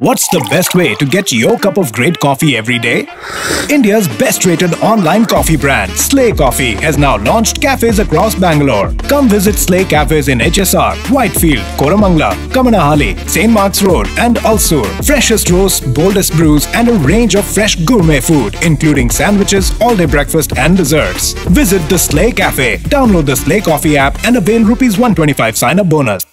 What's the best way to get your cup of great coffee every day? India's best-rated online coffee brand, Slay Coffee, has now launched cafes across Bangalore. Come visit Slay cafes in HSR, Whitefield, Koramangala, Kammanahalli, St. Mark's Road and Ulsoor. Freshest Roasts, Boldest Brews and a range of fresh gourmet food, including sandwiches, all-day breakfast and desserts. Visit the Slay Cafe. Download the Slay Coffee app and avail ₹125 sign-up bonus.